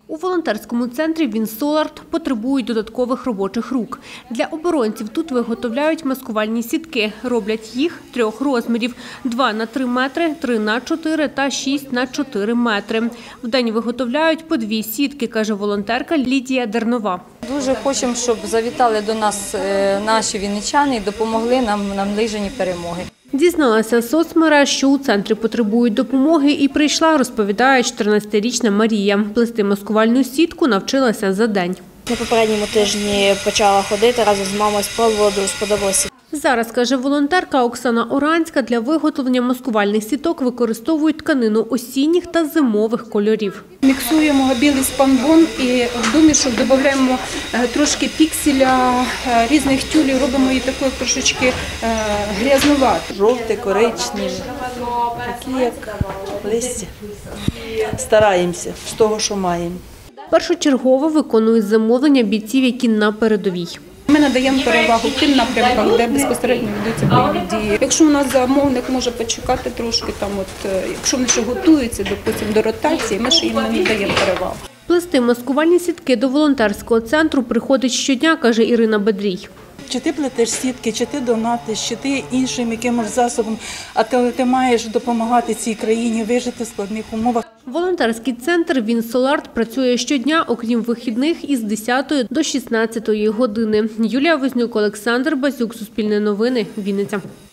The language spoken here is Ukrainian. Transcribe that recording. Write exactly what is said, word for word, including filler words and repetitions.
У волонтерському центрі «Вінсоларт» потребують додаткових робочих рук. Для оборонців тут виготовляють маскувальні сітки. Роблять їх трьох розмірів – два на три метри, три на чотири та шість на чотири метри. Вдень виготовляють по дві сітки, каже волонтерка Лідія Дернова. Дуже хочемо, щоб завітали до нас наші вінничани і допомогли нам в наближенні перемоги. Дізналася з соцмереж, що у центрі потребують допомоги, і прийшла, розповідає чотирнадцятирічна Марія. Плести маскувальну сітку навчилася за день. На попередньому тижні почала ходити, разом з мамою спробувала, дуже сподобалося. Зараз, каже волонтерка Оксана Оранська, для виготовлення маскувальних сіток використовують тканину осінніх та зимових кольорів. Міксуємо білий спанбон і в домішок додаємо трошки пікселя, різних тюлів, робимо її такою трошечки грязнуватою. Жовте, коричневе, такі як листя. Стараємося з того, що маємо. Першочергово виконують замовлення бійців, які на передовій. Ми надаємо перевагу тим напрямкам, де безпосередньо ведуться бойові дії. Якщо у нас замовник може почекати трошки, там от, якщо вони ще готуються, допустим, до ротації, ми ж їм не надаємо перевагу. Плести маскувальні сітки до волонтерського центру приходить щодня, каже Ірина Бедрій. Чи ти плетеш сітки, чи ти донатиш, чи ти іншим якимось засобом, а ти, ти маєш допомагати цій країні вижити в складних умовах. Волонтерський центр «Вінсоларт» працює щодня, окрім вихідних, із десятої до шістнадцятої години. Юлія Вознюк, Олександр Базюк, Суспільне новини, Вінниця.